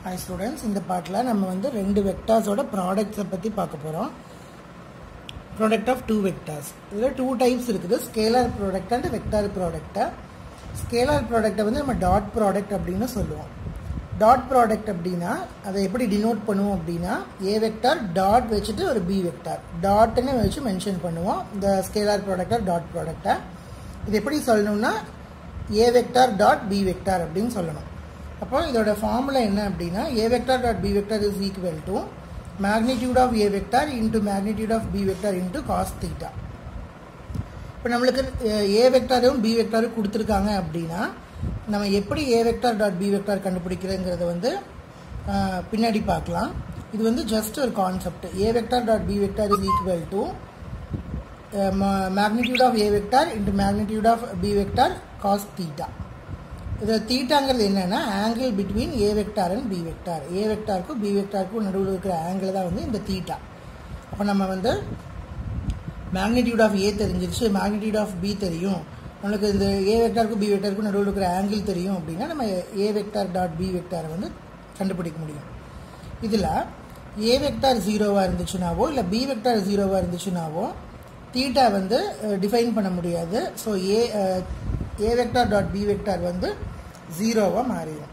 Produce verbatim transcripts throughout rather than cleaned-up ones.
Hi students, இந்த பார்ட்ல நம்ம வந்து ரெண்டு வெக்டார்ஸோட ப்ராடக்ட்ஸை பற்றி பார்க்க போகிறோம். Product of two vectors. இதில் டூ டைப்ஸ் இருக்குது, ஸ்கேலார் ப்ராடக்ட் அண்ட் வெக்டார் ப்ராடக்டை. ஸ்கேலார் ப்ராடக்டை வந்து நம்ம டாட் ப்ராடக்ட் அப்படின்னு சொல்லுவோம். டாட் ப்ராடக்ட் அப்படின்னா அதை எப்படி டினோட் பண்ணுவோம் அப்படின்னா ஏ வெக்டார் டாட் வச்சுட்டு ஒரு பி வெக்டார் டாட்னு வச்சு மென்ஷன் பண்ணுவோம் இந்த ஸ்கேலார் ப்ராடக்டை டாட் ப்ராடக்டை. இது எப்படி சொல்லணும்னா A vector dot B vector அப்படின்னு சொல்லணும். அப்போ இதோட ஃபார்முலா என்ன அப்படின்னா A vector dot B vector is equal to magnitude of A vector into magnitude of B vector into cos theta. இப்போ நம்மளுக்கு ஏ வெக்டாரும் பி வெக்டாரும் கொடுத்துருக்காங்க அப்படின்னா நம்ம எப்படி A vector dot B vector கண்டுபிடிக்கிறதுங்கிறத வந்து பின்னாடி பார்க்கலாம். இது வந்து ஜஸ்ட் ஒரு concept. A vector dot B vector is equal to magnitude of A vector into magnitude of B vector cos theta. இது தீட்டாங்கிறது என்னன்னா angle between A vector and B vector. A வெக்டாருக்கும் பி வெக்டாருக்கும் நடுவில் இருக்கிற ஆங்கிள் தான் வந்து இந்த தீட்டா. அப்போ நம்ம வந்து மேக்னிடியூட் ஆஃப் ஏ தெரிஞ்சிருச்சு, மேக்னிடியூட் ஆஃப் பி தெரியும், நம்மளுக்கு இந்த ஏ வெக்டாருக்கும் பி வெக்டாருக்கும் நடுவில் இருக்கிற ஆங்கிள் தெரியும் அப்படின்னா நம்ம ஏ வெக்டார் டாட் பி வெக்டாரை வந்து கண்டுபிடிக்க முடியும். இதில் ஏ வெக்டார் ஜீரோவாக இருந்துச்சுனாவோ இல்லை பி வெக்டார் ஜீரோவாக இருந்துச்சுனாவோ தீட்டா வந்து டிஃபைன் பண்ண முடியாது. So A A vector dot B vector வந்து ஜீரோவாக மாறிடும்.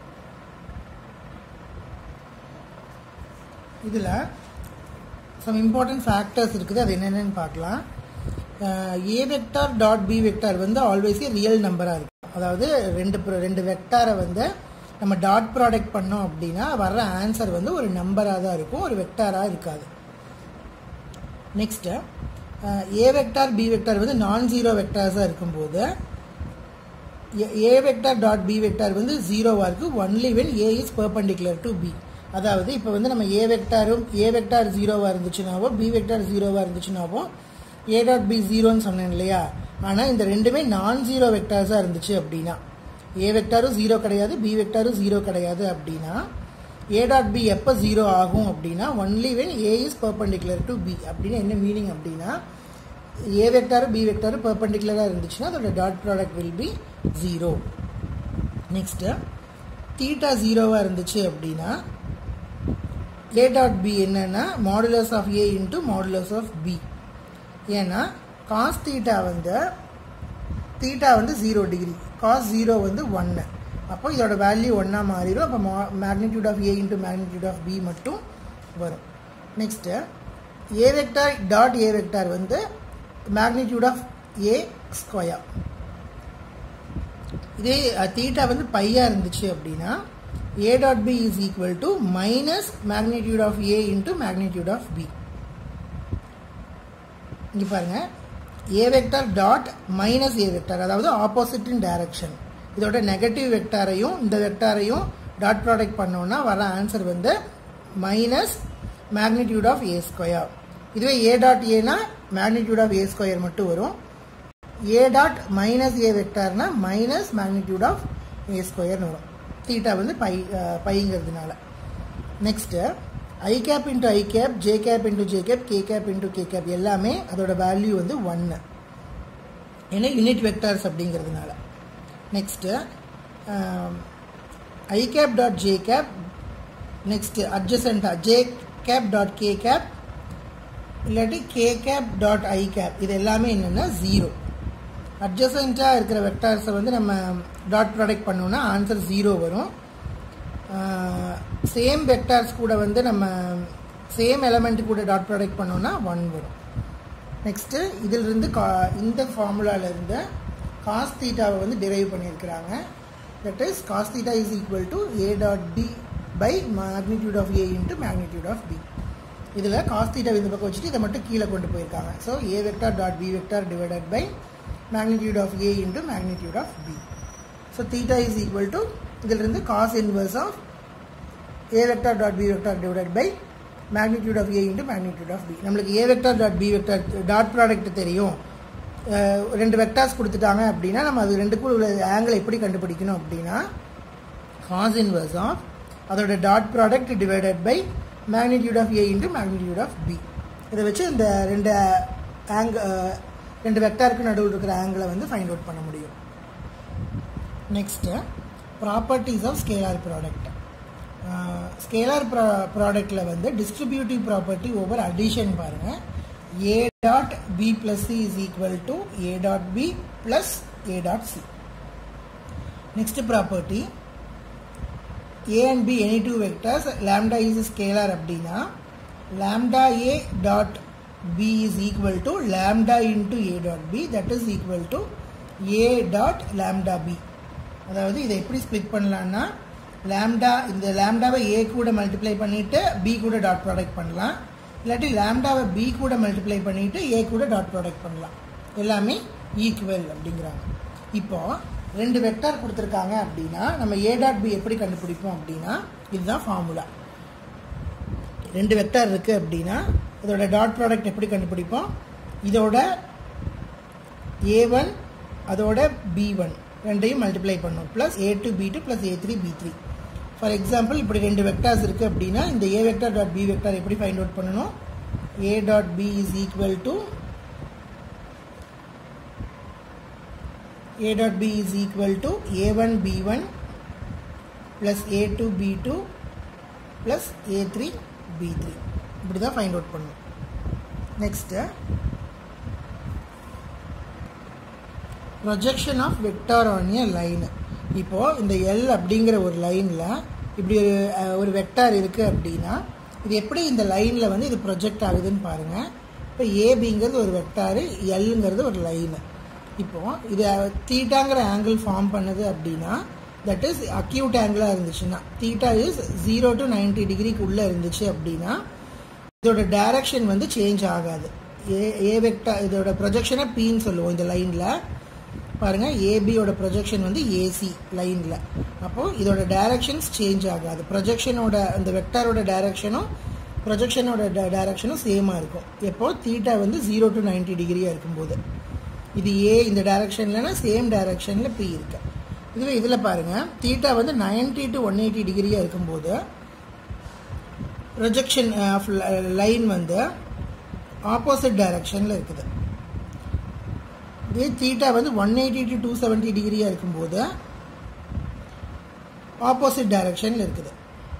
இதில் சம் இம்பார்ட்டன்ட் ஃபேக்டர்ஸ் இருக்குது, அது என்னென்னு பார்க்கலாம். A vector dot B vector வந்து ஆல்வேஸ் ரியல் நம்பராக இருக்கும். அதாவது ரெண்டு ரெண்டு வெக்டாரை வந்து நம்ம டாட் ப்ராடக்ட் பண்ணோம் அப்படின்னா வர்ற ஆன்சர் வந்து ஒரு நம்பராக தான் இருக்கும், ஒரு வெக்டாராக இருக்காது. Next A vector B vector வந்து நான் ஜீரோ வெக்டார்ஸாக இருக்கும்போது A vector dot B vector வந்து ஜீரோவாக இருக்குது only when A is perpendicular to B. அதாவது இப்போ வந்து நம்ம ஏ வெக்டாரும் ஏ வெக்டார் ஜீரோவாக இருந்துச்சுனாவோ பி வெக்டார் ஜீரோவாக இருந்துச்சுனாவோ ஏ டாட் பி ஜீரோன்னு சொன்னேன் இல்லையா. ஆனால் இந்த ரெண்டுமே நான் ஜீரோ வெக்டார்ஸாக இருந்துச்சு அப்படின்னா ஏ வெக்டாரும் ஜீரோ கிடையாது பி வெக்டாரும் ஜீரோ கிடையாது அப்படின்னா ஏ டாட் பி எப்போ ஜீரோ ஆகும் அப்படின்னா only when A is perpendicular to B. அப்படின்னு என்ன மீனிங் அப்படின்னா ஏ வெக்டாரும் பி வெக்டாரும் பெர்பெண்டிகுலராக இருந்துச்சுன்னா அதோட dot product will be zero. Next theta ஜீரோவாக இருந்துச்சு அப்படின்னா ஏ டாட் பி என்னன்னா modulus of A into modulus of B. ஏன்னா காஸ் தீட்டா வந்து தீட்டா வந்து ஜீரோ டிகிரி, காஸ் ஜீரோ வந்து ஒன்று. அப்போ இதோட வேல்யூ ஒன்றா மாறிடும். அப்போ மா magnitude of A into magnitude of B மட்டும் வரும். Next A vector dot A vector வந்து மேக்னிடியூட் ஆஃப் ஏ ஸ்கொயர். இதே தீட்டா வந்து பையா இருந்துச்சு அப்படின்னா A dot B is equal to minus magnitude of A into magnitude of B. இங்கே பாருங்க, A vector dot minus A vector, அதாவது opposite in direction. இதோட நெகட்டிவ் வெக்டாரையும் இந்த வெக்டாரையும் டாட் ப்ராடக்ட் பண்ணோம்னா வர ஆன்சர் வந்து minus magnitude of A square. இதுவே ஏ டாட் ஏனா மேக்னிடியூட் ஆஃப் ஏ ஸ்கொயர் மட்டும் வரும். ஏ டாட் மைனஸ் ஏ வெக்டார்னா மைனஸ் மேக்னிடியூட் ஆஃப் ஏ ஸ்கொயர்னு வரும். தீட்டா வந்து பை பைங்கிறதுனால. Next I cap into I cap, J cap into J cap, K cap into K cap எல்லாமே அதோட வேல்யூ வந்து ஒன்று, ஏன்னா யூனிட் வெக்டார்ஸ் அப்படிங்கிறதுனால. Next I cap dot J cap, next அட்ஜசென்ட்டாக J cap dot K cap இல்லாட்டி K cap dot I cap, இது எல்லாமே என்னென்னா ஜீரோ. அட்ஜசென்ட்டாக இருக்கிற வெக்டார்ஸை வந்து நம்ம டாட் ப்ராடக்ட் பண்ணோன்னா ஆன்சர் ஜீரோ வரும். சேம் வெக்டார்ஸ் கூட வந்து நம்ம சேம் எலமெண்ட் கூட டாட் ப்ராடக்ட் பண்ணோன்னா ஒன் வரும். நெக்ஸ்ட்டு இதிலிருந்து கா இந்த ஃபார்முலாவிலேருந்து காஸ் தீட்டாவை வந்து டிரைவ் பண்ணியிருக்கிறாங்க. That is cos theta is equal to A dot B by magnitude of A into magnitude of B. இதில் காஸ் தீட்டா இந்த பக்கம் வச்சுட்டு இதை மட்டும் கீழே கொண்டு போயிருக்காங்க. So A vector dot B vector divided by magnitude of A into magnitude of B. So theta is equal to இதிலிருந்து cos inverse of A vector dot B vector divided by magnitude of A into magnitude of B. நம்மளுக்கு A vector dot B vector dot product தெரியும். ரெண்டு vectors கொடுத்துட்டாங்க அப்படின்னா நம்ம அது ரெண்டுக்கும் உள்ள ஆங்கிள் எப்படி கண்டுபிடிக்கணும் அப்படின்னா காஸ் இன்வர்ஸ் ஆஃப் அதோட dot product divided by magnitude of A into magnitude of B. இதை வச்சு இந்த ரெண்டு ஆங் ரெண்டு வெக்டாருக்கு நடுவில் இருக்கிற ஆங்கிளை வந்து ஃபைண்ட் அவுட் பண்ண முடியும். Next properties of scalar product. Scalar ப்ரா ப்ராடக்டில் வந்து டிஸ்ட்ரிபியூட்டிவ் ப்ராப்பர்ட்டி ஓவர் அடிஷன் பாருங்கள். A dot B plus C is equal to A dot B plus A dot C. Next property A and B any two vectors lambda is scalar அப்படின்னா lambda A dot B is equal to lambda into A dot B that is equal to A dot lambda B. அதாவது இதை எப்படி split பண்ணலான்னா lambda இந்த லாம்டாவை ஏ கூட multiply பண்ணிவிட்டு B கூட dot product பண்ணலாம். இல்லாட்டி லாம்டாவை பி கூட மல்டிப்ளை பண்ணிவிட்டு ஏ கூட டாட் ப்ராடக்ட் பண்ணலாம். எல்லாமே ஈக்குவல் அப்படிங்கிறாங்க. இப்போது ரெண்டு வெக்டார் கொடுத்துருக்காங்க அப்படின்னா நம்ம ஏ டாட் பி எப்படி கண்டுபிடிப்போம் அப்படின்னா இதுதான் ஃபார்முலா. ரெண்டு வெக்டார் இருக்குது அப்படின்னா இதோட டாட் ப்ராடக்ட் எப்படி கண்டுபிடிப்போம்? இதோட ஏ ஒன் அதோட பி ஒன் ரெண்டையும் மல்டிப்ளை பண்ணும் plus A two B two plus A three B three. For example இப்படி ரெண்டு வெக்டார்ஸ் இருக்குது அப்படின்னா இந்த A vector dot B vector எப்படி ஃபைண்ட் அவுட் பண்ணணும்? A dot B is equal to A dot B is equal to A one B one plus A two B two plus A three B three. இப்படி தான் find out பண்ணணும். Next projection of vector on a line. இப்போது இந்த L அப்படிங்கிற ஒரு லைனில் இப்படி ஒரு ஒரு வெக்டார் இருக்குது அப்படின்னா இது எப்படி இந்த லைனில் வந்து இது ப்ரொஜெக்ட் ஆகுதுன்னு பாருங்கள். இப்போ ஏபிங்கிறது ஒரு வெக்டாரு, எல்லுங்கிறது ஒரு லைனு. இப்போது இது தீட்டாங்கிற ஆங்கிள் ஃபார்ம் பண்ணுது அப்படின்னா தட் இஸ் அக்யூட் ஆங்கிளாக இருந்துச்சுன்னா theta is zero to ninety டிகிரிக்கு உள்ளே இருந்துச்சு அப்படின்னா இதோட டைரக்ஷன் வந்து சேஞ்ச் ஆகாது. ஏ ஏ வெக்டார் இதோட ப்ரொஜெக்ஷனை பின்னு சொல்லுவோம். இந்த லைனில் பாருங்கள் ஏபியோட ப்ரொஜெக்ஷன் வந்து ஏசி லைனில். அப்போது இதோட டைரக்ஷன்ஸ் சேஞ்ச் ஆகாது. ப்ரொஜெக்ஷனோட அந்த வெக்டாரோட டைரக்ஷனும் ப்ரொஜெக்ஷனோட டைரக்ஷனும் சேமாக இருக்கும். எப்போது தீட்டா வந்து ஜீரோ டு நைன்டி டிகிரியாக இருக்கும்போது இது ஏ இந்த டைரக்ஷன்லனா சேம் டைரக்ஷனில் பி இருக்கு. இதுவே இதில் பாருங்கள் தீட்டா வந்து நைன்டி டு ஒன் எயிட்டி டிகிரியாக இருக்கும்போது ப்ரொஜெக்ஷன் ஆஃப் லைன் வந்து ஆப்போசிட் டைரக்ஷனில் இருக்குது. இதே தீட்டா வந்து one eighty to two seventy டிகிரியாக இருக்கும்போது ஆப்போசிட் டைரக்ஷனில் இருக்குது.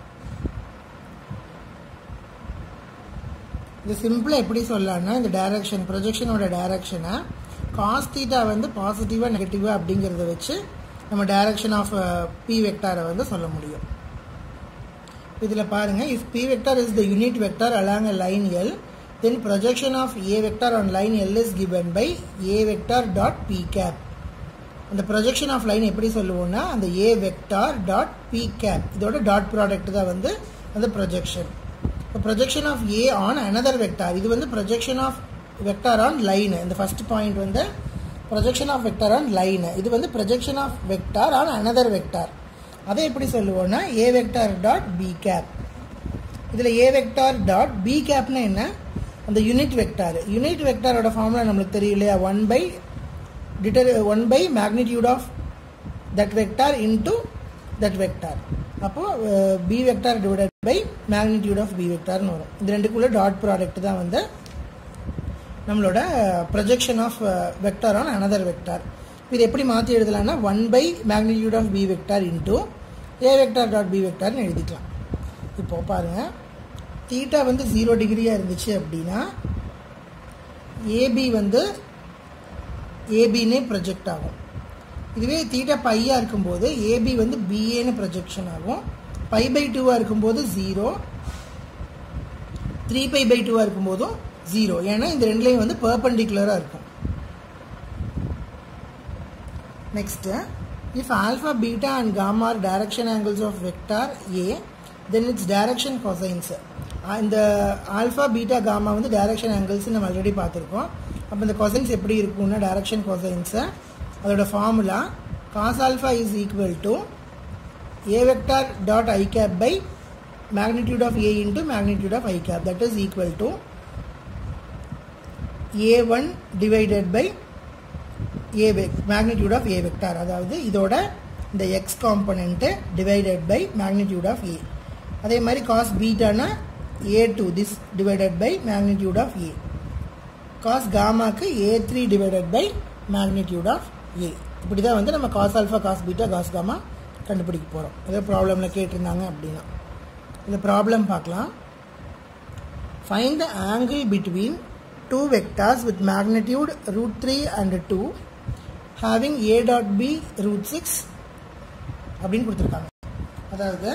இது சிம்பிளாக எப்படி சொல்லலாம்னா இந்த டைரக்ஷன் ப்ரொஜெக்ஷனோட டைரக்ஷனை காஸ் தீட்டா வந்து பாசிட்டிவாக நெகட்டிவாக அப்படிங்கிறத வச்சு நம்ம டைரக்ஷன் ஆஃப் பி வெக்டாரை வந்து சொல்ல முடியும். இதில் பாருங்கள் if B vector is the unit vector along a line L then projection of A vector on line L is given by A vector dot P cap. அந்த projection of line எப்படி சொல்லுவோம்னா அந்த A vector dot P cap இதோட dot product தான் வந்து அந்த projection. The projection of A on another vector இது வந்து projection of vector on line. இந்த first point வந்து projection of vector on line. இது வந்து projection of vector on another vector. அதை எப்படி சொல்லுவோம்னா A vector dot B cap. இதில் A vector dot B capனா என்ன? அந்த யூனிட் வெக்டார் யூனிட் வெக்டாரோட ஃபார்முலா நம்மளுக்கு தெரியும் இல்லையா? ஒன் பை டிட்டர் one by magnitude of that vector into that vector. அப்போது B vector divided by magnitude of B வெக்டார்னு வரும். இந்த ரெண்டுக்குள்ளே டாட் ப்ராடக்ட் தான் வந்து நம்மளோட projection of vector on another vector. இது எப்படி மாற்றி எழுதலாம்னா one by magnitude of B vector into A vector dot B வெக்டார்னு எழுதிக்கலாம். இப்போது பாருங்கள் தீட்டா வந்து ஜீரோ டிகிரியாக இருந்துச்சு அப்படின்னா ஏபி வந்து ஏபின்னே ப்ரொஜெக்ட் ஆகும். இதுவே தீட்டா பையாக இருக்கும்போது ஏபி வந்து பிஏன்னு ப்ரொஜெக்ஷன் ஆகும். பை பை டூவாக இருக்கும்போது ஜீரோ, த்ரீ பை பை டூவாக இருக்கும்போதும் ஜீரோ. ஏன்னா இந்த ரெண்டுலேயும் வந்து பெர்பெண்டிகுலராக இருக்கும். Next if alpha beta and gamma are direction angles of vector A then its direction cosines. இந்த ஆல்ஃபா பீட்டா காமா வந்து டைரக்ஷன் ஆங்கிள்ஸ் நம்ம ஆல்ரெடி பார்த்துருக்கோம். அப்போ இந்த கொசைன்ஸ் எப்படி இருக்கும்னா டைரக்ஷன் கொசைன்ஸை அதோட formula cos alpha is equal to A vector dot I cap by magnitude of A into magnitude of I cap that is equal to A one divided by A vec magnitude of A vector. அதாவது இதோட இந்த X component divided by magnitude of A. அதே மாதிரி cos பீட்டானா A two this divided by magnitude of A. Cos காமாக்கு A three divided by magnitude of A. இப்படி தான் வந்து நம்ம cos alpha cos beta cos gamma கண்டுபிடிக்க போகிறோம். ஏதோ ப்ராப்ளமில் கேட்டிருந்தாங்க அப்படின்னா இந்த ப்ராப்ளம் பார்க்கலாம். Find the angle between two vectors with magnitude root three and two having a dot b root six அப்படின்னு கொடுத்துருக்காங்க. அதாவது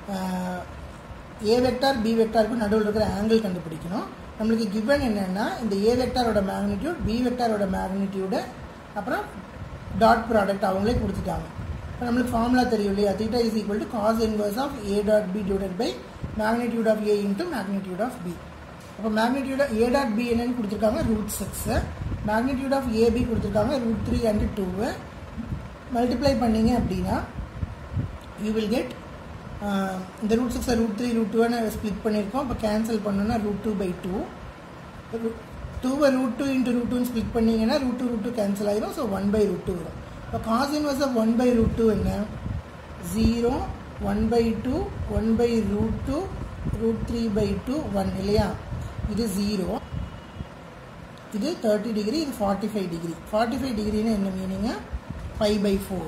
a வெக்டார் b வெக்டாருக்கு நடுவில் இருக்கிற ஆங்கிள் கண்டுபிடிக்கணும். நம்மளுக்கு கிவன் என்னென்னா இந்த a வெக்டாரோட மேக்னிடியூட் b வெக்டாரோட மேக்னிடியூடு அப்புறம் டாட் ப்ராடக்ட் அவங்களே கொடுத்துட்டாங்க. இப்போ நம்மளுக்கு ஃபார்முலா தெரியும் இல்லையா, theta is equal to cos inverse of a dot b divided by magnitude of a into magnitude of b. அப்போ மேக்னிடியூட் a டாட் b என்னன்னு கொடுத்துருக்காங்க root six, magnitude of ab கொடுத்துருக்காங்க root three and two. Multiply பண்ணிங்க அப்படின்னா you will get இந்த root சிக்ஸை root three root டூவை split பண்ணியிருக்கோம். இப்போ கேன்சல் பண்ணோன்னா ரூட் டூ பை டூ, டூவை ரூட் டூ இன்ட்டு ரூட் டூன்னு ஸ்ப்ளிட் பண்ணிங்கன்னா root two root two cancel ஆகிடும். So one by root two வரும். இப்போ cos inverse of one by root two என்ன, zero one by two one by root two root three by two one இல்லையா. இது zero, இது thirty degree, இது forty five degree. Forty five டிகிரின்னு என்ன மீனிங்க, five by four.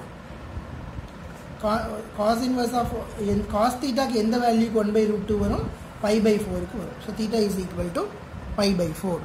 Cos inverse of cos தீட்டாக்கு எந்த வேல்யூக்கு ஒன் பை ரூட் டூ வரும், ஃபைவ் பை ஃபோருக்கு வரும். So theta is equal to five by four.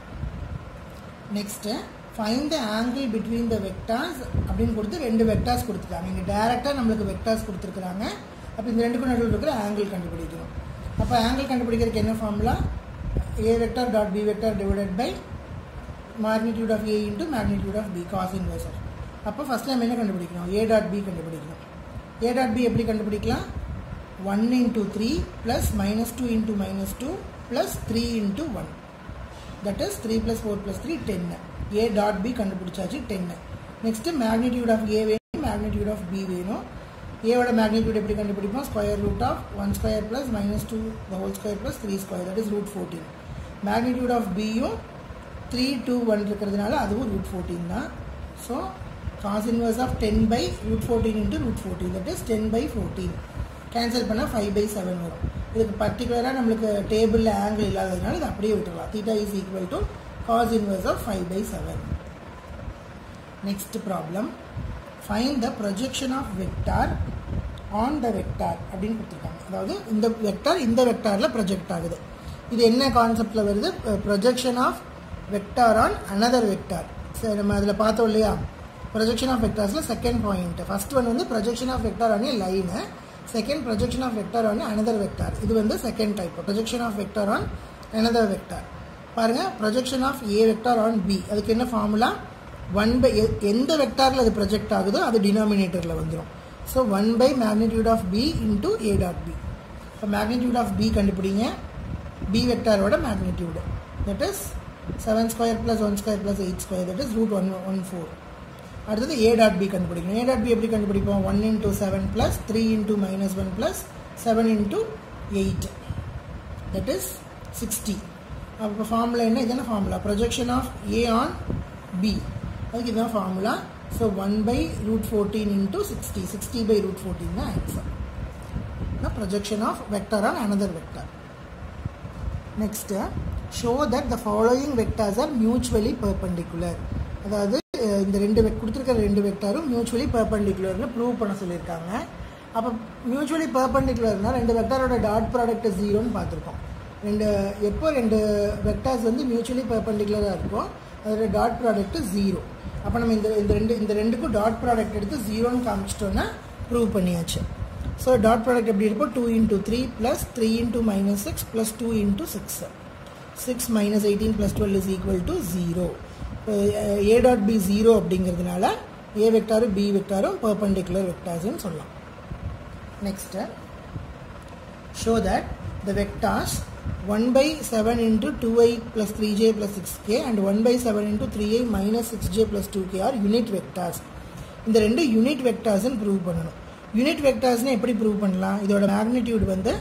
Next find the angle between the vectors அப்படின்னு கொடுத்து ரெண்டு வெக்டார்ஸ் கொடுத்துருக்காங்க. இங்கே டேரெக்டாக நம்மளுக்கு வெக்டார்ஸ் கொடுத்துருக்குறாங்க. அப்போ இந்த ரெண்டுக்கும் நடுவில் இருக்கிற ஆங்கிள் கண்டுபிடிக்கணும். அப்போ ஆங்கிள் கண்டுபிடிக்கிறதுக்கு என்ன formula, a vector dot b vector divided by magnitude of a into magnitude of b cos inverse of. அப்போ ஃபஸ்ட் நம்ம என்ன கண்டுபிடிக்கணும், a dot b கண்டுபிடிக்கணும். a dot b எப்படி கண்டுபிடிக்கலாம், one into three plus minus two into minus two plus three into one, that is three plus four plus three, ten. a dot b கண்டுபிடிச்சாச்சு, ten. Next magnitude of a வேணும், magnitude of b வேணும். a ஓட magnitude எப்படி கண்டுபிடிப்போம், square root of one square plus minus two the whole square plus three square, that is root fourteen. Magnitude of பியும் three two one இருக்கிறதுனால அதுவும் root fourteen தான். So cos inverse of ten by root fourteen into root fourteen, that is ten by fourteen. Cancel பண்ணால் five by seven வரும். இதுக்கு பர்டிகுலராக நம்மளுக்கு டேபிளில் ஆங்கிள் இல்லாததுனால இது அப்படியே விட்டுடலாம். Theta is equal to cos inverse of five by seven. Next problem, find the projection of vector on the vector அப்படின்னு கொடுத்துருக்காங்க. அதாவது இந்த வெக்டார் இந்த வெக்டாரில் ப்ரொஜெக்ட் ஆகுது. இது என்ன கான்செப்டில் வருது, projection of vector on another vector. சரி, நம்ம அதில் பார்த்தோம் இல்லையா, ப்ரொஜெக்ஷன் ஆஃப் வெக்டார்ஸில் செகண்ட் பாயிண்ட். ஃபர்ஸ்ட் ஒன் வந்து projection of vector on a line, second projection of vector on another vector. இது வந்து second type, projection of vector on another vector. பாருங்கள், projection of A vector on B, அதுக்கு என்ன formula, one by எந்த வெக்டாரில் அது project ஆகுதோ அது டினாமினேட்டரில் வந்துடும். So one by magnitude of B into A dot B. இப்போ மேக்னிடியூட் ஆஃப் பி கண்டுபிடிங்க, பி வெக்டாரோட magnitude, that is seven square plus one square plus eight square, that is root one one four. அடுத்தது A dot B கண்டுபிடிக்கணும். ஏ dot B எப்படி கண்டுபிடிப்போம், one into seven plus three into minus one plus seven into eight, that is sixty. அப்போ formula என்ன, இதான formula, projection of A on B, அதுக்கு இதுதான் formula. So one by root fourteen into sixty, sixty by root fourteen தான் answer. Projection of vector on another vector. Next, show that the following vectors are mutually perpendicular. அதாவது இந்த ரெண்டு வெக் கொடுத்துருக்கிற ரெண்டு வெக்டாரும் mutually பெர்பெண்டிகுலர்னு prove பண்ண சொல்லியிருக்காங்க. அப்போ மியூச்சுவலி பெர்பெண்டிகுலர்னால் ரெண்டு வெக்டாரோட டாட் ப்ராடக்ட் ஜீரோன்னு பார்த்துருக்கோம். ரெண்டு எப்போ ரெண்டு வெக்டார்ஸ் வந்து மியூச்சுவலி பெர்பெண்டிகுலராக இருக்கும், அதோட டாட் ப்ராடக்ட் ஜீரோ. அப்போ நம்ம இந்த இந்த ரெண்டு இந்த ரெண்டுக்கும் டாட் ப்ராடக்ட் எடுத்து ஜீரோன்னு காமிச்சிட்டோன்னா ப்ரூவ் பண்ணியாச்சு. ஸோ டாட் ப்ராடக்ட் எப்படி இருக்கும், two into three plus three into minus six plus two into six, six minus eighteen plus twelve is equal to zero. A dot B zero அப்படிங்கிறதுனால A வெக்டாரும் B வெக்டாரும் perpendicular வெக்டார்ஸ்ன்னு சொல்லலாம். Next, show that the vectors one by seven into two i plus three j plus six k and one by seven into three i minus six j plus two k are unit vectors. இந்த ரெண்டு unit வெக்டார்ஸ்ன்னு prove பண்ணணும். Unit வெக்டார்ஸ்னு எப்படி prove பண்ணலாம், இதோட magnitude வந்து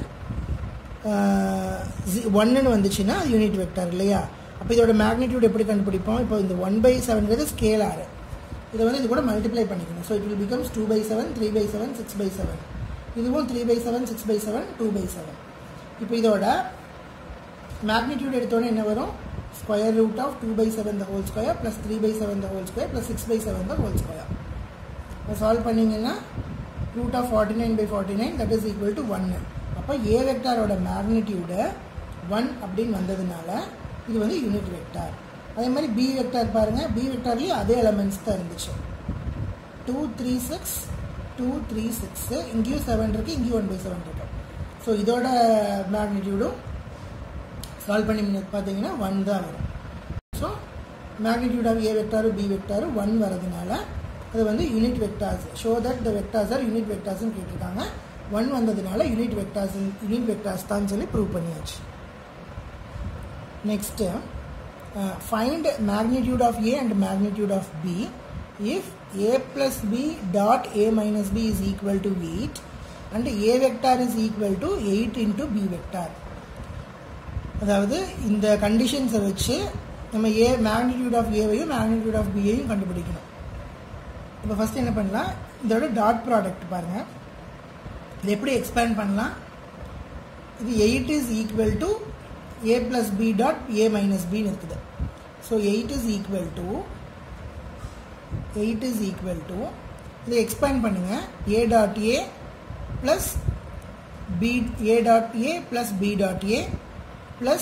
ஒன்னுன்னு வந்துச்சுன்னா யூனிட் வெக்டார் இல்லையா. அப்போ இதோட மேக்னிடியூட் எப்படி கண்டுபிடிப்போம், இப்போ இந்த ஒன் பை செவன்கிறது ஸ்கேலார், இதை வந்து இது கூட மல்டிப்ளை பண்ணிக்கணும். So it will becomes two by seven three by seven six by seven, இதுவும் three by seven six by seven two by seven. இப்போ இதோட மேக்னிடியூட் எடுத்தோன்னே என்ன வரும், square root of two by seven the whole square plus three by seven the whole square plus six by seven the whole square. இப்போ solve பண்ணிங்கன்னா root of forty nine by forty nine that is equal to ஒன்று. அப்போ அப்போ ஏ வெக்டாரோட magnitude one அப்படின்னு வந்ததுனால இது வந்து unit vector. அதே மாதிரி பி வெக்டார் பாருங்கள், பி வெக்டார்லேயும் அதே எலமெண்ட்ஸ் தான் இருந்துச்சு. Two three six two three six இங்கேயும் செவன் இருக்குது, இங்கேயும் ஒன் பை செவன் இருக்குது. ஸோ இதோட மேக்னிடியூடும் சால்வ் பண்ணி பார்த்தீங்கன்னா ஒன் தான் வரும். ஸோ மேக்னிடியூட் ஆஃப் ஏ வெக்டாரும் பி வெக்டாரும் ஒன் வரதுனால அது வந்து unit vectors. Show that the vectors are unit வெக்டார்ஸ்ன்னு கேட்டிருக்காங்க. ஒன் வந்ததுனால யூனிட் வெக்டார்ஸ் யூனிட் வெக்டார்ஸ் தான் சொல்லி ப்ரூவ் பண்ணியாச்சு. Next find magnitude of A and magnitude of B if a plus b dot a minus b is equal to eight and a vector is equal to eight into b vector. அதாவது இந்த கண்டிஷன்ஸை வச்சு நம்ம A magnitude of ஏவையும் magnitude of பியையும் கண்டுபிடிக்கணும். இப்போ first என்ன பண்ணலாம், இதோட டாட் ப்ராடக்ட் பாருங்கள். இது எப்படி எக்ஸ்பேண்ட் பண்ணலாம், இது eight is equal to A plus B dot A minus பின்னு இருக்குது. So eight is equal to eight is equal to இதை எக்ஸ்பேண்ட் பண்ணுங்கள், A dot A plus B A dot A plus B dot A plus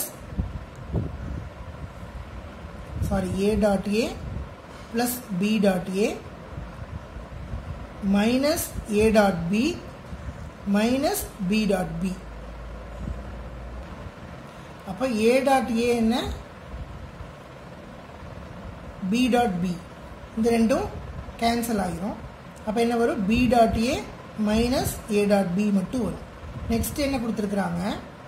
sorry A dot A plus B dot A minus A dot B minus B dot B. அப்போ A dot ஏ என்ன, B dot B, இந்த ரெண்டும் cancel ஆகிரும். அப்போ என்ன வரும், B dot A minus A dot B மட்டும் வரும். நெக்ஸ்ட் என்ன கொடுத்துருக்குறாங்க,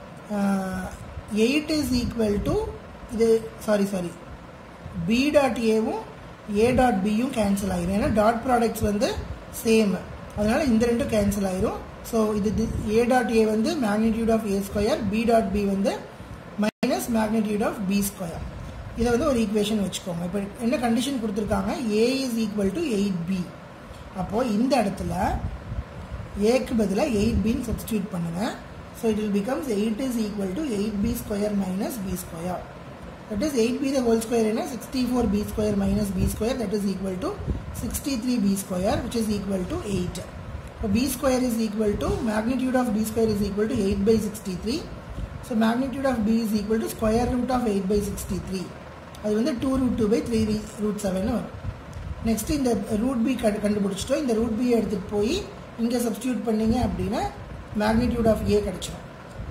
எயிட் இஸ் ஈக்குவல் டு இது சாரி சாரி பி டாட் ஏவும் ஏ டாட் பியும் கேன்சல் ஆகிரும். ஏன்னா டாட் ப்ராடக்ட்ஸ் வந்து சேம், அதனால் இந்த ரெண்டும் கேன்சல் ஆகிரும். ஸோ இது ஏ டாட் ஏ வந்து magnitude of A square, B dot B வந்து minus magnitude of B square. இதை வந்து ஒரு ஈக்குவேஷன் வச்சுக்கோங்க. இப்போ என்ன கண்டிஷன் கொடுத்துருக்காங்க, A is equal to eight B. அப்போது இந்த இடத்துல ஏக்கு பதிலாக எயிட் பின்னு சப்ஸ்டியூட் பண்ணுங்கள். So it will becomes eight is equal to eight B square minus B square. That is eight B the whole square என்ன, sixty four B square minus B square, that is equal to sixty three B square, which is equal to eight. இப்போ B square is equal to magnitude of B square is equal to eight by sixty three. So magnitude of B is equal to square root of eight by sixty three. அது வந்து two root two by three root seven வரும். Next இந்த root B கண்டு கண்டுபிடிச்சிட்டோம். இந்த root பியை எடுத்துகிட்டு போய் இங்கே சப்ஸ்டியூட் பண்ணிங்க அப்படின்னா மேக்னிடியூட் ஆஃப் ஏ கிடச்சிடும்.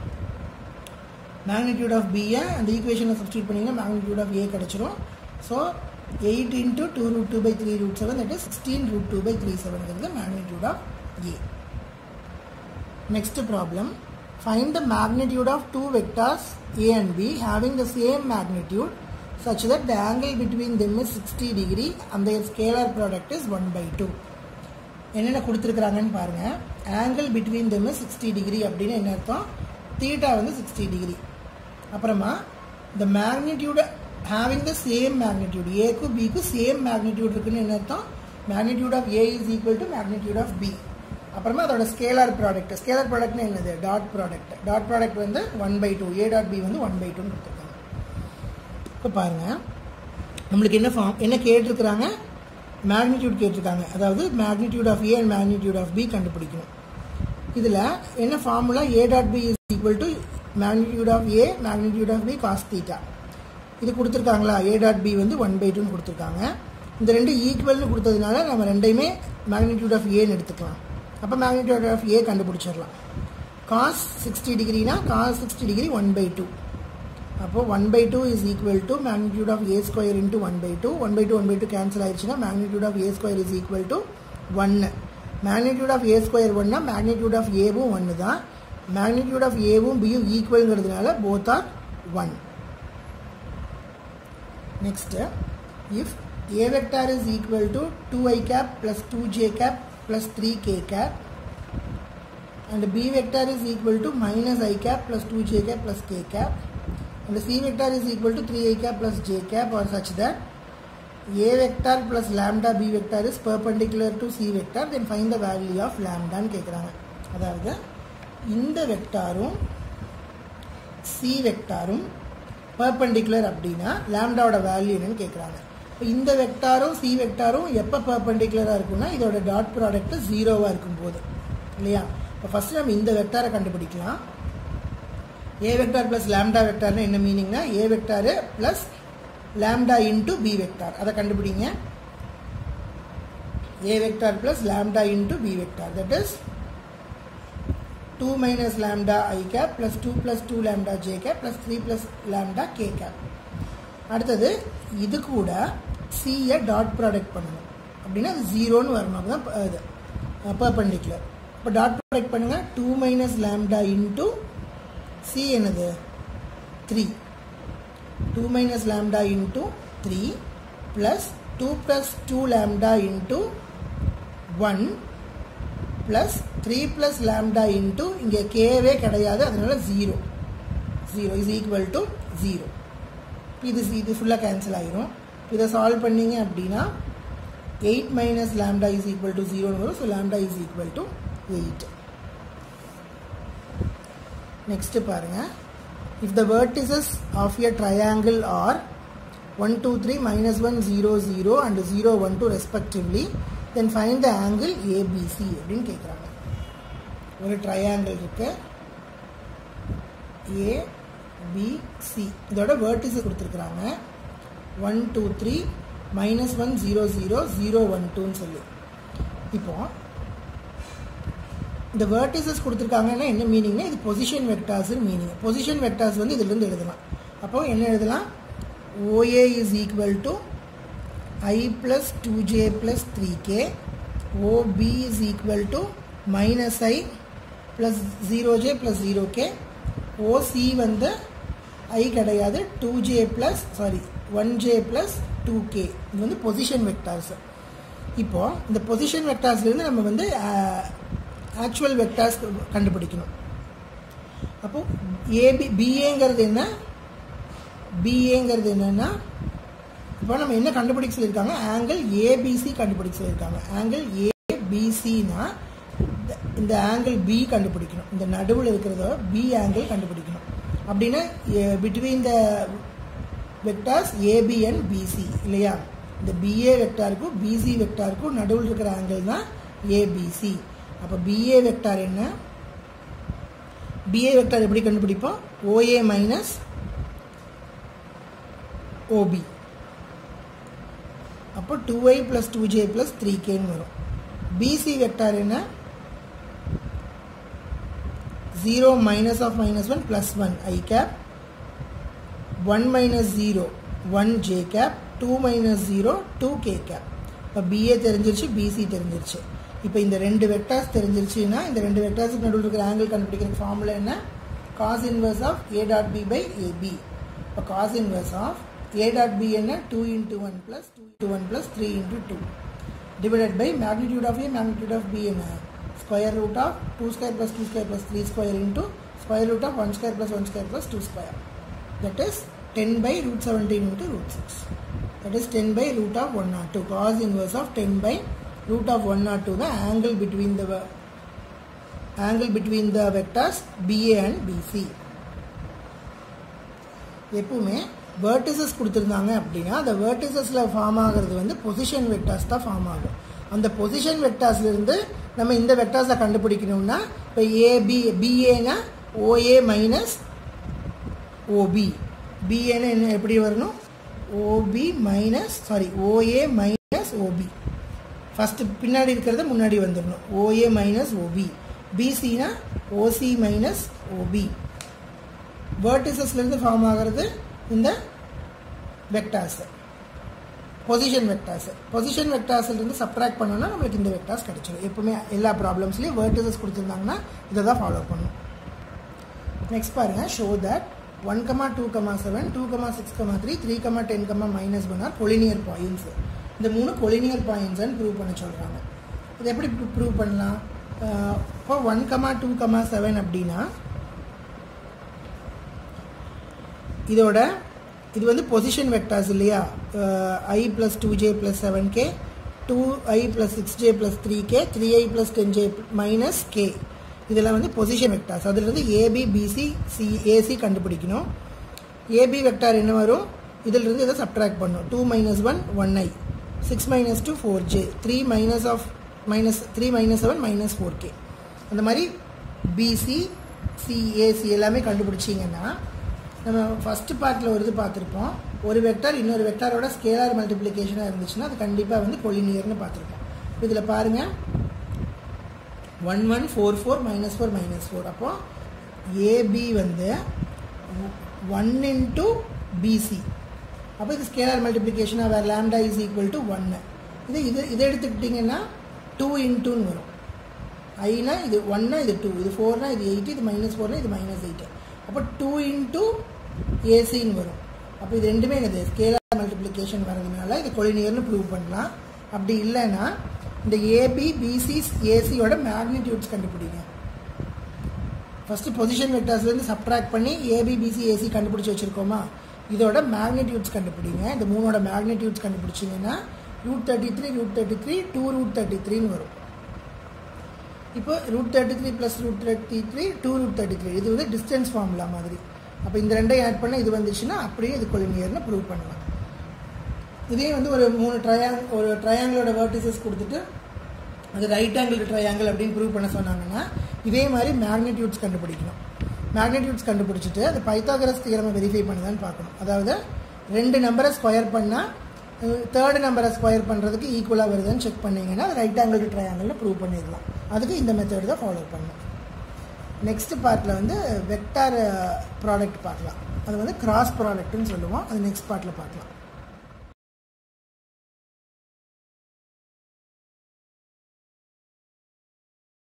மேக்னிடியூட் ஆஃப் பியை அந்த ஈக்குவேஷனில் சப்ஸ்டியூட் பண்ணிங்கன்னா மேக்னிடியூட் ஆஃப் ஏ கிடச்சிரும். So eight into two root two by three root seven, that is sixteen root two by three செவன்ங்கிறது magnitude of A. Next problem, find the magnitude of two vectors A and B having the same magnitude such that the angle between them is sixty degree and their scalar product is one by two. என்னென்ன கொடுத்துருக்குறாங்கன்னு பாருங்கள். Angle between them is sixty degree அப்படின்னு என்ன அர்த்தம், theta வந்து sixty degree. அப்புறமா the magnitude having the same magnitude, ஏக்கும் பிக்கும் சேம் மேக்னிடியூட் இருக்குன்னு என்ன அர்த்தம், magnitude of A is equal to magnitude of B. அப்புறமா அதோட ஸ்கேலார் ப்ராடக்ட், ஸ்கேலார் ப்ராடக்ட்னா என்னது, டாட் ப்ராடக்ட். டாட் ப்ராடக்ட் வந்து one by two, A dot B வந்து ஒன் பை டூன்னு கொடுத்துருக்காங்க. இப்போ பாருங்கள், நம்மளுக்கு என்ன ஃபார்ம் என்ன கேட்டிருக்கிறாங்க, மேக்னிடியூட் கேட்டிருக்காங்க. அதாவது magnitude of A and magnitude of B கண்டுபிடிக்கணும். இதில் என்ன formula, A dot B is equal to magnitude of A magnitude of B cos theta. இது கொடுத்துருக்காங்களா, ஏ டாட் பி வந்து ஒன் பை டூன்னு கொடுத்துருக்காங்க. இந்த ரெண்டு ஈக்குவல்னு கொடுத்ததுனால நம்ம ரெண்டையுமே மேக்னிடியூட் ஆஃப் ஏன்னு எடுத்துக்கலாம். அப்போ மேக்னிடியூட் ஆஃப் ஏ கண்டுபிடிச்சிடலாம். காஸ் சிக்ஸ்டி டிகிரினா cos sixty degree one by two. அப்போது one by two is equal to magnitude of A square into one by two. One by two one by two cancel ஆயிடுச்சுன்னா magnitude of A square is equal to ஒன்று. Magnitude of A square ஒன்னா magnitude of ஏவும் ஒன்று தான். Magnitude of ஏவும் பியும் ஈக்குவல்ங்கிறதுனால both are one. Next, if A vector is equal to two I cap plus two J cap plus three k cap and b vector is equal to minus I cap plus two j cap plus k cap and c vector is equal to three I cap plus j cap or such that a vector plus lambda b vector is perpendicular to c vector, then find the value of lambda ன்னு கேட்குறாங்க. அதாவது இந்த வெக்டாரும் c வெக்டாரும் perpendicular அப்படின்னா லாம்டாவோட value என்னன்னு கேட்குறாங்க. இப்போ இந்த வெக்டாரும் C வெக்டாரும் எப்போ பர்பெண்டிகுலராக இருக்குன்னா இதோட டாட் ப்ராடக்ட் ஜீரோவாக இருக்கும்போது இல்லையா. இப்போ ஃபஸ்ட்டு நம்ம இந்த வெக்டாரை கண்டுபிடிக்கலாம். A vector plus lambda vector என்ன மீனிங்னா A vector plus lambda into B vector அதை கண்டுபிடிங்க. A vector plus lambda into B vector, that is two minus lambda I cap plus two plus two lambda j cap plus three plus lambda k cap. அடுத்தது இது கூட C ய dot product பண்ணணும். அப்படின்னா zero ன்னு வரணும். அப்பதான் இது perpendicular. அப்ப டாட் ப்ராடக்ட் பண்ணுங்க. two minus lambda into C என்னது three. two minus lambda into three plus two plus two lambda into one plus three plus lambda into இங்கே k வே கிடையாது, அதனால zero. zero is equal to zero. இது இது ஃபுல்லாக cancel ஆகிரும். இதை சால்வ் பண்ணிங்க அப்படின்னா eight minus lambda is equal to zero வரும். So lambda is equal to eight. Next பாருங்க. If the vertices of a triangle are one two three minus one zero zero and zero one two respectively, then find the angle A B C அப்படின்னு கேட்குறாங்க. ஒரு triangle இருக்கு A B C, இதோட vertices கொடுத்துருக்குறாங்க one two three minus one zero zero zero one two ன்னு சொல்லி. இப்போ இந்த vertices கொடுத்துருக்காங்கன்னா என்ன மீனிங்னா இது position vectors meaning. Position vectors வந்து இதுலேருந்து எழுதலாம். அப்போ என்ன எழுதலாம்? O A is equal to I plus two j plus three k, O B is equal to minus I plus zero j plus zero k, O C வந்து I கிடையாது two j plus sorry one j plus two k. இது வந்து position vectors. இப்போ இந்த position வெக்டார்ஸ்லேருந்து நம்ம வந்து actual vectors கண்டுபிடிக்கணும். அப்போ ஏபி பிஏங்கிறது என்ன? பிஏங்கிறது என்னன்னா இப்போ நம்ம என்ன கண்டுபிடிக்க சொல்லியிருக்காங்க? ஆங்கிள் ஏபிசி கண்டுபிடிக்க சொல்லியிருக்காங்க. ஆங்கிள் ஏபிசினா இந்த ஆங்கிள் பி கண்டுபிடிக்கணும். இந்த நடுவில் இருக்கிறத பி ஆங்கிள் கண்டுபிடிக்கணும். அப்படின்னா between the vectors AB and BC இல்லையா? இந்த பிஏ வெக்டாருக்கும் பிசி வெக்டாருக்கும் நடுவில் இருக்கிற ஆங்கிள் தான் ஏபிசி. அப்போ பிஏ வெக்டார் என்ன? பிஏ வெக்டார் எப்படி கண்டுபிடிப்போம்? OA minus OB. அப்போ two I plus two J plus three கேன்னு வரும். பிசி வெக்டார் என்ன? Zero minus of minus one plus one I cap, one minus zero one J cap, two minus zero two K cap. இப்போ BA தெரிஞ்சிருச்சு, BC தெரிஞ்சிருச்சு. இப்போ இந்த ரெண்டு vectors தெரிஞ்சிருச்சுன்னா இந்த ரெண்டு வெக்டார்ஸுக்கு நடுவில் இருக்கிற ஆங்கிள் கண்டுபிடிக்கிற ஃபார்முலா என்ன? Cos inverse of A dot B by AB. இப்போ cos inverse of A dot B என்ன? Two into one plus two into one plus three into two divided by magnitude of A magnitude of B என்ன? Square root of two square plus two square plus three square into square root of one square plus one square plus two square. That is ten by root seventeen into root six. That is ten by root of one hundred two. Cos inverse of ten by root of one hundred two, the angle between the angle between the vectors B A and B C. எப்பவுமே vertices கொடுத்திருந்தாங்க அப்படின்னா அந்த verticesல form ஆகிறது வந்து position vectors தான் form ஆகும். அந்த position வெக்டார்ஸ்ல இருந்து நம்ம இந்த வெக்டார்ஸை கண்டுபிடிக்கணும்னா இப்போ ஏபி பிஏனா ஓஏ மைனஸ் ஓபி, பிஏனா என்ன எப்படி வரணும்? OB minus sorry OA minus OB. First பின்னாடி இருக்கிறத முன்னாடி வந்துடணும். OA minus OB. பிசினா ஓசி மைனஸ் ஓபி. வெர்டிசஸ்லேருந்து ஃபார்ம் ஆகிறது இந்த வெக்டார்ஸ், பொசிஷன் வெக்டார்ஸ். பொசிஷன் வெக்டார்ஸ்லேருந்து சப்ட்ராக்ட் பண்ணோம்னா நம்மளுக்கு இந்த வெக்டார்ஸ் கிடைச்சிடும். எப்பவுமே எல்லா ப்ராப்ளம்ஸ்லையும் வெர்டிசஸ் கொடுத்துருந்தாங்கன்னா இதை தான் ஃபாலோ பண்ணணும். நெக்ஸ்ட் பாருங்க. Show that one, two, seven, two, six, three, three, ten, minus one are collinear points. இந்த மூணு collinear points and prove பண்ண சொல்றாங்க. இது எப்படி prove பண்ணலாம்? இப்போ one, two, seven அப்படினா இதோட இது வந்து பொசிஷன் வெக்டார்ஸ் இல்லையா? I plus two j plus seven k, two i plus six j plus three k, three i plus ten j minus k. இதெல்லாம் வந்து பொசிஷன் வெக்டார்ஸ். அதிலிருந்து ஏபி பிசி சி ஏசி கண்டுபிடிக்கணும். AB vector என்ன வரும்? இதிலிருந்து இதை subtract பண்ணும். Two minus one one I, six minus two four J, three minus of minus three minus seven minus four K. அந்த மாதிரி பிசி சி ஏசி எல்லாமே கண்டுபிடிச்சிங்கன்னா நம்ம ஃபஸ்ட்டு பார்ட்டில் ஒரு இது பார்த்துருப்போம். ஒரு வெக்டார் இன்னொரு வெக்டாரோட ஸ்கேலார் மல்டிப்ளிகேஷனாக இருந்துச்சுன்னா அது கண்டிப்பாக வந்து கொலினியர்னு பார்த்துருப்போம். இதில் பாருங்கள் one one four four minus four minus four அப்போது ஏபி வந்து ஒன் இன்ட்டு பிசி. அப்போ இது ஸ்கேலார் மல்டிப்ளிகேஷனாக வேறு லேம்டா இஸ் ஈக்குவல் டு ஒன்று. இது இது இதை எடுத்துக்கிட்டிங்கன்னா டூ இன்ட்டுன்னு வரும். ஐனா இது ஒன்னா இது டூ, இது ஃபோர்னா இது எயிட், இது மைனஸ் ஃபோர்னா இது மைனஸ் எயிட். அப்போ டூ இன்ட்டு ஏசின்னு வரும். அப்போ இது ரெண்டுமே என்னது ஸ்கேலார் மல்டிப்ளிகேஷன் வரதுனால இது கொலினியர்னு ப்ரூவ் பண்ணலாம். அப்படி இல்லைன்னா இந்த ஏபி பிசி ஏசியோட மேக்னிடியூட்ஸ் கண்டுபிடிங்க. ஃபஸ்ட்டு பொசிஷன் வெக்டர்ஸ்லேருந்து சப்ட்ராக்ட் பண்ணி ஏபி பிசி ஏசி கண்டுபிடிச்சி வச்சுருக்கோமா, இதோட மேக்னிடியூட்ஸ் கண்டுபிடிங்க. இந்த மூணோட மேக்னிடியூட்ஸ் கண்டுபிடிச்சிங்கன்னா root thirty three root thirty three two root thirty த்ரீன்னு வரும். இப்போ root thirty three plus root thirty three two root thirty three இது வந்து டிஸ்டன்ஸ் ஃபார்முலா மாதிரி. அப்போ இந்த ரெண்டையும் ஆட் பண்ணால் இது வந்துச்சுன்னா அப்படியே இது கொலினியர்னு ப்ரூவ் பண்ணலாம். இதே வந்து ஒரு மூணு ட்ரையாங் ஒரு ட்ரையாங்கிளோட வேர்டிசஸ் கொடுத்துட்டு அது ரைட் ஆங்கிள் ட்ரையாங்கிள் அப்படின்னு ப்ரூவ் பண்ண சொன்னாங்கன்னா இதே மாதிரி மேக்னிடியூட்ஸ் கண்டுபிடிக்கணும். மேக்னிடியூட்ஸ் கண்டுபிடிச்சிட்டு அது பைத்தாகரஸ் தியரமை வெரிஃபை பண்ணுதான்னு பார்க்கணும். அதாவது ரெண்டு நம்பரை ஸ்கொயர் பண்ணால் தேர்டு நம்பரை ஸ்கொயர் பண்ணுறதுக்கு ஈக்குவலாக வருதுன்னு செக் பண்ணிங்கன்னா அது ரைட் ஆங்கிள் ட்ரையாங்கிளில் ப்ரூவ் பண்ணிடலாம். அதுக்கு இந்த மெத்தட் தான் ஃபாலோ பண்ணணும். நெக்ஸ்ட் பார்ட்டில் வந்து வெக்டார் ப்ராடக்ட் பார்க்கலாம். அது வந்து கிராஸ் ப்ராடக்ட்னு சொல்லுவோம். அது நெக்ஸ்ட் பார்ட்டில் பார்க்கலாம்.